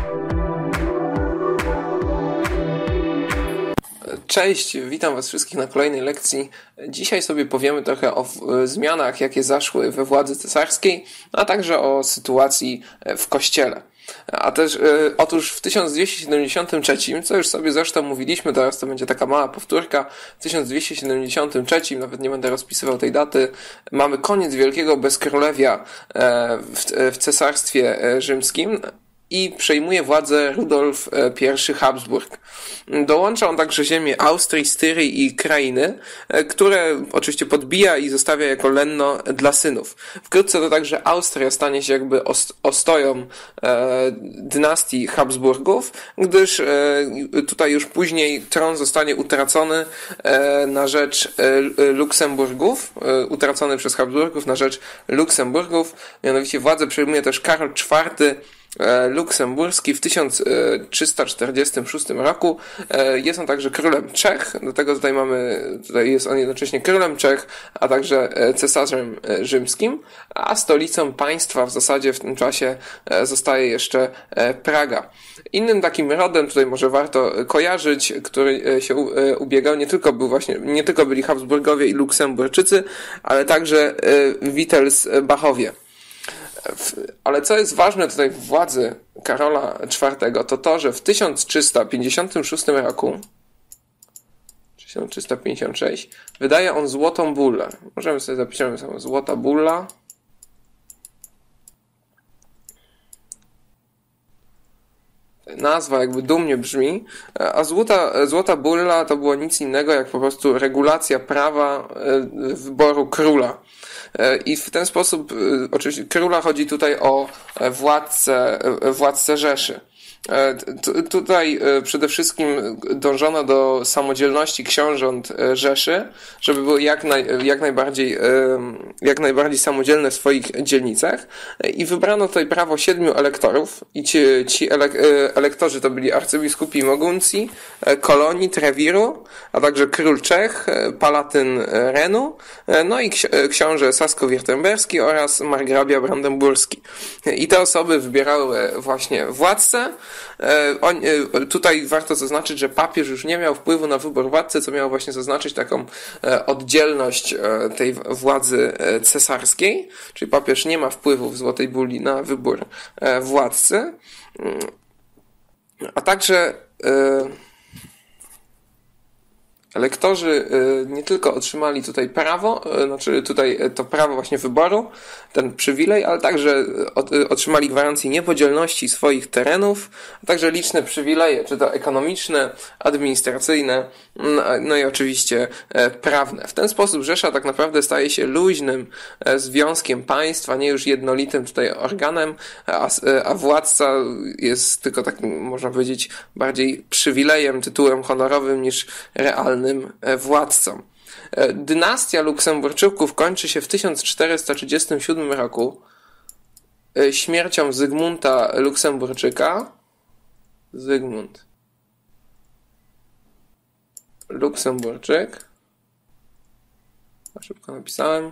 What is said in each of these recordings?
Cześć, witam Was wszystkich na kolejnej lekcji. Dzisiaj sobie powiemy trochę o zmianach, jakie zaszły we władzy cesarskiej, a także o sytuacji w kościele. A też otóż w 1273, co już sobie zresztą mówiliśmy, teraz to będzie taka mała powtórka, w 1273, nawet nie będę rozpisywał tej daty, mamy koniec wielkiego bezkrólewia w cesarstwie rzymskim i przejmuje władzę Rudolf I Habsburg. Dołącza on także ziemię Austrii, Styrii i krainy, które oczywiście podbija i zostawia jako lenno dla synów. Wkrótce to także Austria stanie się jakby ostoją dynastii Habsburgów, gdyż tutaj już później tron zostanie utracony na rzecz Luksemburgów, utracony przez Habsburgów na rzecz Luksemburgów. Mianowicie władzę przejmuje też Karol IV luksemburski w 1346 roku. Jest on także królem Czech, dlatego tutaj jest on jednocześnie królem Czech, a także cesarzem rzymskim, a stolicą państwa w zasadzie w tym czasie zostaje jeszcze Praga. Innym takim rodem, tutaj może warto kojarzyć, który się ubiegał, nie tylko byli Habsburgowie i Luksemburczycy, ale także Wittelsbachowie. Ale co jest ważne tutaj w władzy Karola IV, to to, że w 1356 roku 1356 wydaje on złotą bullę. Możemy sobie zapisać złota bulla. Nazwa jakby dumnie brzmi, a złota bulla to było nic innego jak po prostu regulacja prawa wyboru króla. I w ten sposób, oczywiście króla chodzi tutaj o władcę Rzeszy. Tutaj przede wszystkim dążono do samodzielności książąt Rzeszy, żeby były jak najbardziej samodzielne w swoich dzielnicach i wybrano tutaj prawo 7 elektorów i ci elektorzy to byli arcybiskupi Moguncji, Kolonii, Trewiru, a także król Czech, palatyn Renu, no i książę sasko-wirtemberski oraz margrabia brandenburski. I te osoby wybierały właśnie władcę. Tutaj warto zaznaczyć, że papież już nie miał wpływu na wybór władcy, co miało właśnie zaznaczyć taką oddzielność tej władzy cesarskiej, czyli papież nie ma wpływu w Złotej Bulli na wybór władcy, a także elektorzy nie tylko otrzymali tutaj prawo, znaczy tutaj to prawo właśnie wyboru, ten przywilej, ale także otrzymali gwarancję niepodzielności swoich terenów, a także liczne przywileje, czy to ekonomiczne, administracyjne, no i oczywiście prawne. W ten sposób Rzesza tak naprawdę staje się luźnym związkiem państwa, nie już jednolitym tutaj organem, a władca jest tylko takim, można powiedzieć, bardziej przywilejem, tytułem honorowym niż realnym władcą. Dynastia Luksemburczyków kończy się w 1437 roku śmiercią Zygmunta Luksemburczyka. Zygmunt Luksemburczyk. Szybko napisałem.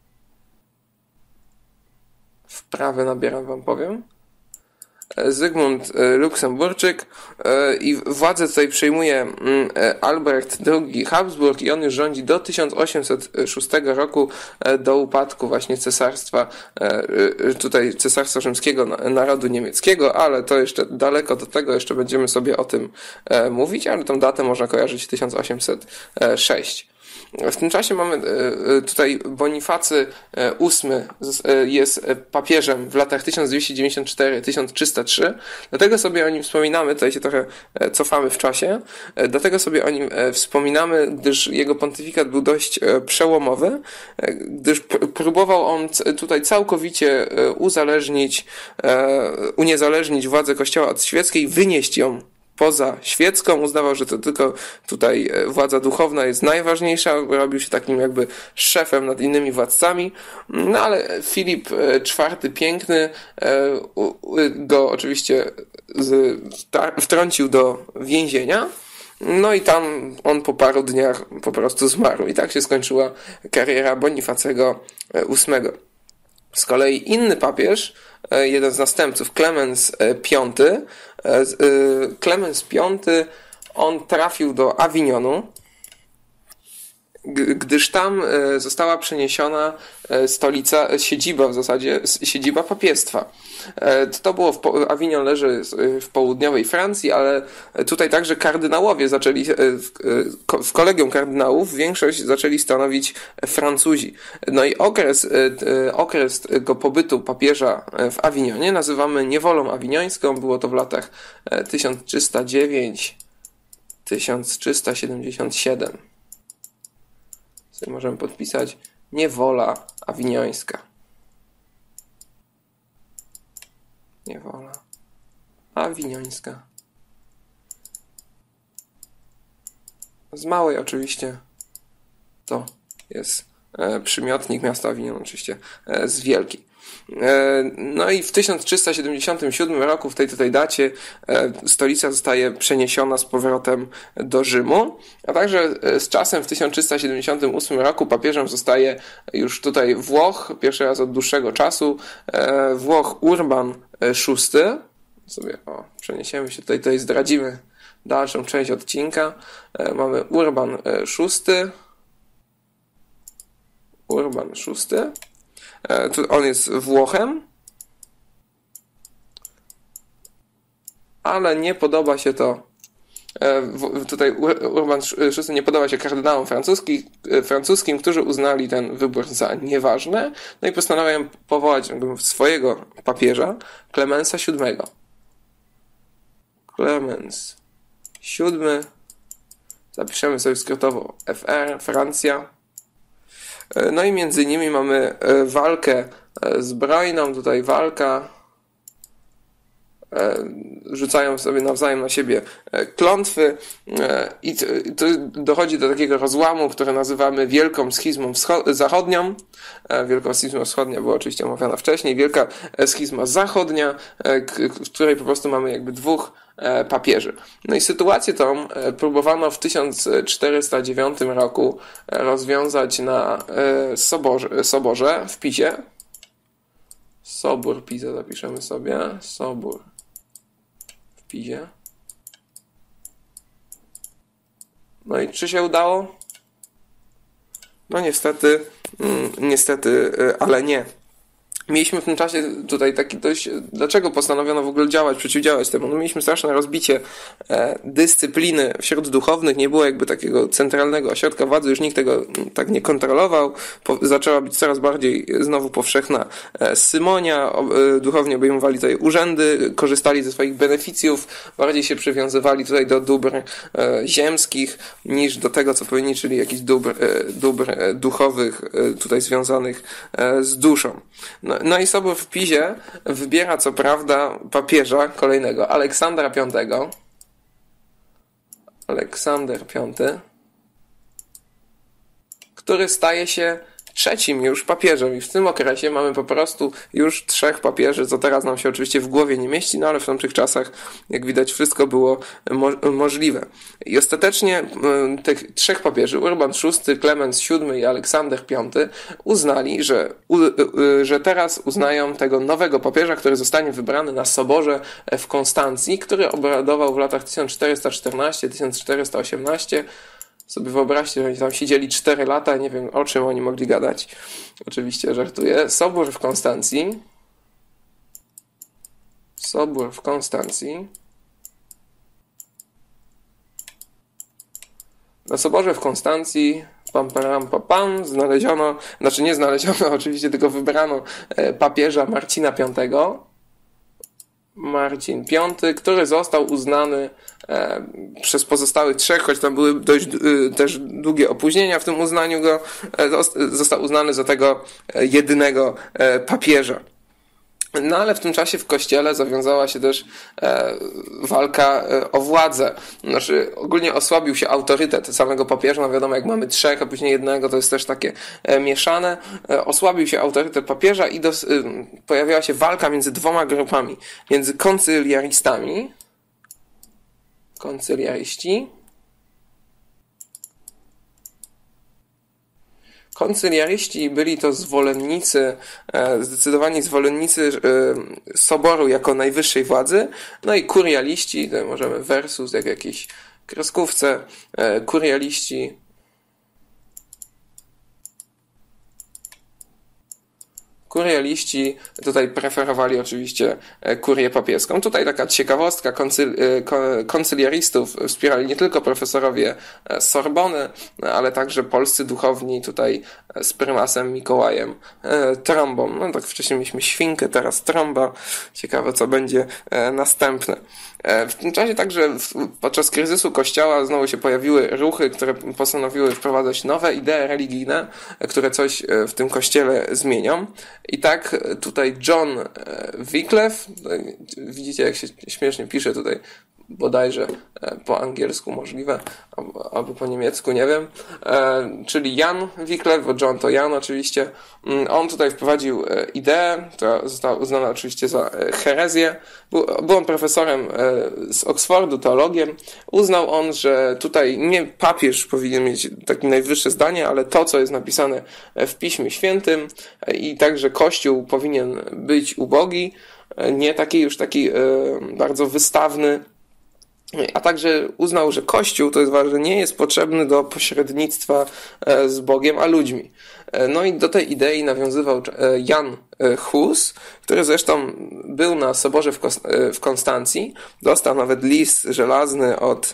Wprawę nabieram, wam powiem. Zygmunt Luksemburczyk i władzę tutaj przejmuje Albrecht II Habsburg i on już rządzi do 1806 roku, do upadku właśnie cesarstwa rzymskiego narodu niemieckiego, ale to jeszcze daleko do tego, jeszcze będziemy sobie o tym mówić, ale tą datę można kojarzyć 1806. W tym czasie mamy tutaj Bonifacy VIII jest papieżem w latach 1294-1303, dlatego sobie o nim wspominamy, tutaj się trochę cofamy w czasie, dlatego sobie o nim wspominamy, gdyż jego pontyfikat był dość przełomowy, gdyż próbował on tutaj całkowicie uniezależnić władzę Kościoła od świeckiej, wynieść ją poza świecką, uznawał, że to tylko tutaj władza duchowna jest najważniejsza, robił się takim jakby szefem nad innymi władcami, no ale Filip IV Piękny go oczywiście wtrącił do więzienia, no i tam on po paru dniach po prostu zmarł i tak się skończyła kariera Bonifacego VIII. Z kolei inny papież, jeden z następców, Klemens V, Klemens V, on trafił do Awinionu, gdyż tam została przeniesiona siedziba w zasadzie, siedziba papiestwa. To było Awinion leży w południowej Francji, ale tutaj także kardynałowie zaczęli, w kolegium kardynałów większość zaczęli stanowić Francuzi. No i okres tego pobytu papieża w Awinionie nazywamy niewolą awiniońską. Było to w latach 1309-1377. Sobie możemy podpisać niewola awiniońska. Niewola awiniońska. Z małej oczywiście to jest przymiotnik miasta Awinion, oczywiście z wielkiej. No i w 1377 roku, w tej tutaj dacie, stolica zostaje przeniesiona z powrotem do Rzymu, a także z czasem w 1378 roku papieżem zostaje już tutaj Włoch, pierwszy raz od dłuższego czasu, Włoch Urban VI. Sobie przeniesiemy się tutaj zdradzimy dalszą część odcinka. Mamy Urban VI. Urban VI. On jest Włochem, ale nie podoba się to tutaj Urban VI nie podoba się kardynałom francuskim, którzy uznali ten wybór za nieważny, no i postanawiają powołać swojego papieża, Klemensa VII. Klemens VII, zapiszemy sobie skrótowo FR, Francja. No i między nimi mamy walkę zbrojną, tutaj walka, rzucają sobie nawzajem na siebie klątwy i to dochodzi do takiego rozłamu, który nazywamy Wielką Schizmą Zachodnią. Wielka Schizma Wschodnia była oczywiście omawiana wcześniej. Wielka Schizma Zachodnia, w której po prostu mamy jakby dwóch papieży. No i sytuację tą próbowano w 1409 roku rozwiązać na soborze w Pizie. Sobór Pisa zapiszemy sobie. Sobór w Pizie. No i czy się udało? No niestety, ale nie. Mieliśmy w tym czasie tutaj taki dość... Dlaczego postanowiono w ogóle przeciwdziałać temu? No mieliśmy straszne rozbicie dyscypliny wśród duchownych, nie było jakby takiego centralnego ośrodka władzy, już nikt tego tak nie kontrolował. Zaczęła być coraz bardziej znowu powszechna symonia, duchowni obejmowali tutaj urzędy, korzystali ze swoich beneficjów, bardziej się przywiązywali tutaj do dóbr ziemskich niż do tego, co powinni, czyli jakichś dóbr duchowych tutaj związanych z duszą. No i Sobór w Pizie wybiera co prawda papieża kolejnego, Aleksandra V. Aleksander V, który staje się trzecim już papieżem i w tym okresie mamy po prostu już 3 papieży, co teraz nam się oczywiście w głowie nie mieści, no ale w tamtych czasach, jak widać, wszystko było możliwe. I ostatecznie tych 3 papieży, Urban VI, Klemens VII i Aleksander V, uznali, że teraz uznają tego nowego papieża, który zostanie wybrany na soborze w Konstancji, który obradował w latach 1414-1418. Sobie wyobraźcie, że oni tam siedzieli 4 lata, nie wiem o czym oni mogli gadać. Oczywiście żartuję. Sobór w Konstancji. Sobór w Konstancji. Na soborze w Konstancji znaleziono, znaczy nie znaleziono oczywiście, tylko wybrano papieża Marcina V. Marcin V, który został uznany przez pozostałych 3, choć tam były dość też długie opóźnienia w tym uznaniu go, został uznany za tego jedynego papieża. No ale w tym czasie w kościele zawiązała się też walka o władzę. Znaczy ogólnie osłabił się autorytet samego papieża. No wiadomo, jak mamy 3, a później jednego, to jest też takie mieszane. Osłabił się autorytet papieża i pojawiła się walka między 2 grupami. Między koncyliaristami. Koncyliariści. Koncyliaryści byli to zdecydowani zwolennicy soboru jako najwyższej władzy, no i kurialiści, tutaj możemy versus jak jakiejś kreskówce, kurialiści tutaj preferowali oczywiście kurię papieską. Tutaj taka ciekawostka, koncyliaristów wspierali nie tylko profesorowie Sorbony, ale także polscy duchowni tutaj z prymasem Mikołajem Trąbą. No tak wcześniej mieliśmy świnkę, teraz trąba. Ciekawe, co będzie następne. W tym czasie także podczas kryzysu Kościoła znowu się pojawiły ruchy, które postanowiły wprowadzać nowe idee religijne, które coś w tym kościele zmienią. I tak tutaj John Wycliffe, widzicie jak się śmiesznie pisze tutaj, bodajże po angielsku możliwe, albo po niemiecku, nie wiem, czyli Jan Wycliffe, bo John to Jan oczywiście. On tutaj wprowadził ideę, która została uznana oczywiście za herezję. Był on profesorem z Oksfordu, teologiem. Uznał on, że tutaj nie papież powinien mieć takie najwyższe zdanie, ale to, co jest napisane w Piśmie Świętym i także Kościół powinien być ubogi, nie taki bardzo wystawny, a także uznał, że Kościół, to jest ważne, nie jest potrzebny do pośrednictwa z Bogiem, a ludźmi. No i do tej idei nawiązywał Jan Hus, który zresztą był na soborze w Konstancji. Dostał nawet list żelazny od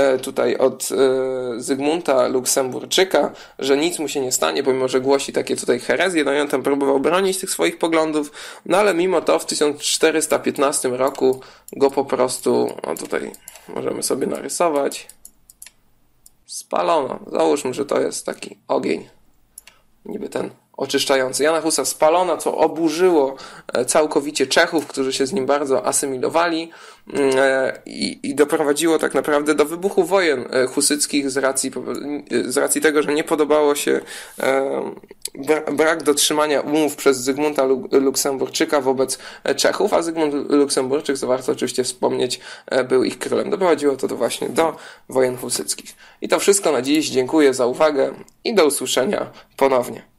Zygmunta Luksemburczyka, że nic mu się nie stanie, pomimo że głosi takie tutaj herezje. No i on tam próbował bronić tych swoich poglądów, no ale mimo to w 1415 roku go po prostu, tutaj możemy sobie narysować, spalono. Załóżmy, że to jest taki ogień, niby ten oczyszczający. Jana Husa spalono, co oburzyło całkowicie Czechów, którzy się z nim bardzo asymilowali i doprowadziło tak naprawdę do wybuchu wojen husyckich z racji tego, że nie podobało się brak dotrzymania umów przez Zygmunta Luksemburczyka wobec Czechów, a Zygmunt Luksemburczyk, co warto oczywiście wspomnieć, był ich królem. Doprowadziło to właśnie do wojen husyckich. I to wszystko na dziś. Dziękuję za uwagę i do usłyszenia ponownie.